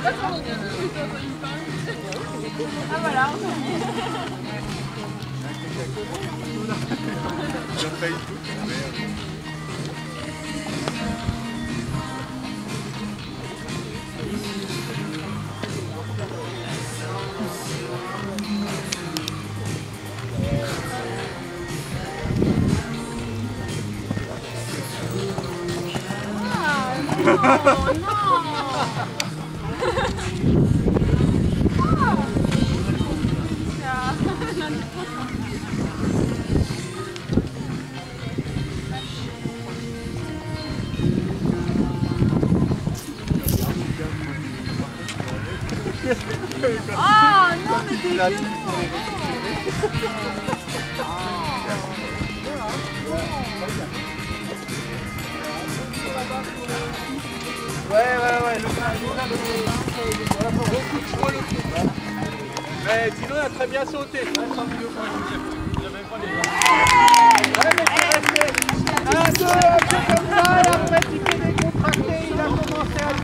Ah voilà. Non, non. Ah non, mais t'es vieux. Ouais, le mais Dino a très bien sauté. Ouais, mais c'est resté. Un, deux, comme ça, et après tu fais décontracter, il a commencé à